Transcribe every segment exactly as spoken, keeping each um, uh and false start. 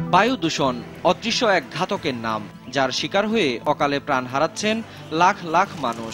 বায়ু দূষণ অদৃশ্য এক ঘাতকের নাম, যার শিকার হয়ে অকালে প্রাণ হারাচ্ছেন লাখ লাখ মানুষ।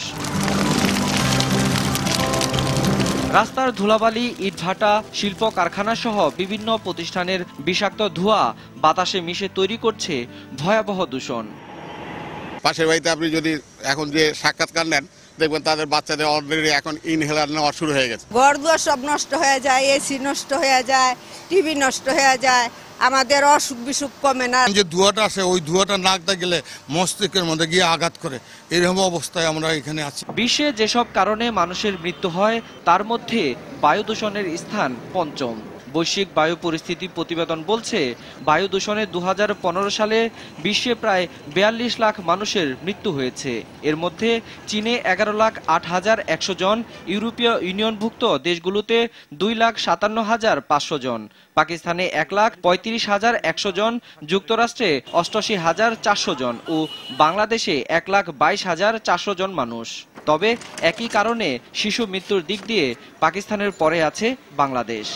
রাস্তার ধুলাবালি, ইটভাটা, শিল্প কারখানা সহ বিভিন্ন প্রতিষ্ঠানের বিষাক্ত ধোঁয়া বাতাসে মিশে তৈরি করছে ভয়াবহ দূষণ। পাশের বাড়িতে আপনি যদি এখন যে সাক্ষাৎকার নেন, দেখবেন তাদের বাচ্চাদের অলরেডি এখন ইনহেলার নেওয়া শুরু হয়ে গেছে। ঘর দুয়ার সব নষ্ট হয়ে যায়, এসি নষ্ট হয়ে যায়, টিভি নষ্ট হয়ে যায়, আমাদের অসুখ বিসুখ কমে না। যে ধোঁয়াটা আসে ওই ধোঁয়াটা নাকটা গেলে মস্তিষ্কের মধ্যে গিয়ে আঘাত করে, এরকম অবস্থায় আমরা এখানে আছি। বিশ্বে যেসব কারণে মানুষের মৃত্যু হয় তার মধ্যে বায়ু দূষণের স্থান পঞ্চম। বৈশ্বিক বায়ু পরিস্থিতি প্রতিবেদন বলছে, বায়ু দূষণে দু হাজার পনেরো সালে বিশ্বে প্রায় বিয়াল্লিশ লাখ মানুষের মৃত্যু হয়েছে। এর মধ্যে চীনে এগারো লাখ আট হাজার একশো জন, ইউরোপীয় ইউনিয়নভুক্ত দেশগুলোতে দুই লাখ সাতান্ন হাজার পাঁচশো জন, পাকিস্তানে এক লাখ পঁয়ত্রিশ হাজার একশো জন, যুক্তরাষ্ট্রে অষ্টআশি হাজার চারশো জন ও বাংলাদেশে এক লাখ বাইশ হাজার চারশো জন মানুষ। তবে একই কারণে শিশু মৃত্যুর দিক দিয়ে পাকিস্তানের পরে আছে বাংলাদেশ।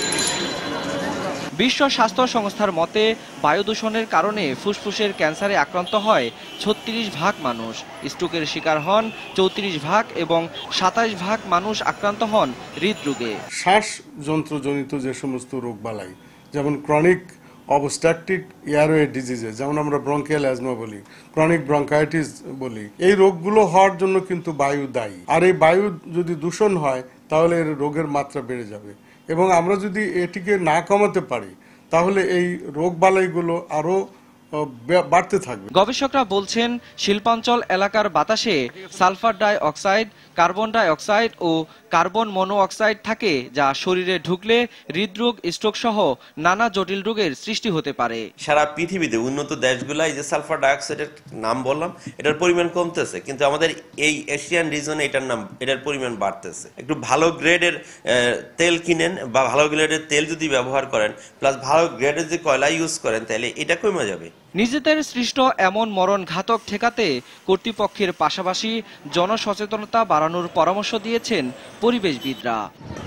বিশ্ব স্বাস্থ্য সংস্থার মতে, বায়ু দূষণের কারণে ফুসফুসের ক্যান্সারে আক্রান্ত হয় ছত্রিশ ভাগ মানুষ, স্ট্রোকের শিকার হন চৌত্রিশ ভাগ এবং সাতাশ ভাগ মানুষ আক্রান্ত হন হৃদরোগে। শ্বাসযন্ত্রজনিত যে সমস্ত রোগবালাই, যেমন ক্রনিক অবস্ট্রাকটিভ এয়ারওয়ে ডিজিজে, যেমন আমরা ব্রঙ্কিয়াল অ্যাজমা বলি, ক্রনিক ব্রঙ্কাইটিস বলি, এই রোগগুলো হওয়ার জন্য কিন্তু বায়ু দায়ী। আর এই বায়ু যদি দূষণ হয় তাহলে এর রোগের মাত্রা বেড়ে যাবে, এবং আমরা যদি এটিকে না কমাতে পারি তাহলে এই রোগবালাইগুলো আরো বাড়তে থাকবে। গবেষকরা বলছেন, শিল্পাঞ্চল এলাকার বাতাসে sulphur dioxide, carbon dioxide ও কার্বন মনো অক্সাইড থাকে, যা শরীরে ঢুকলে হৃদরোগ, স্ট্রোক সহ নানা জটিল রোগের সৃষ্টি হতে পারে। সারা পৃথিবীতে উন্নত দেশগুলো এই যে সালফার ডাইঅক্সাইডের নাম বললাম, এটার পরিমাণ কমতেছে, কিন্তু আমাদের এই এশিয়ান রিজনে এটার নাম এটার পরিমাণ বাড়তেছে। একটু ভালো গ্রেডের তেল কিনেন বা ভালো গ্রেডের তেল যদি ব্যবহার করেন, প্লাস ভালো গ্রেডের যে কয়লা ইউজ করেন, তাহলে এটা কমে যাবে। নিজেদের সৃষ্ট এমন মরণ ঘাতক ঠেকাতে কর্তৃপক্ষের পাশাপাশি জনসচেতনতা বাড়ানোর পরামর্শ দিয়েছেন পরিবেশবিদরা।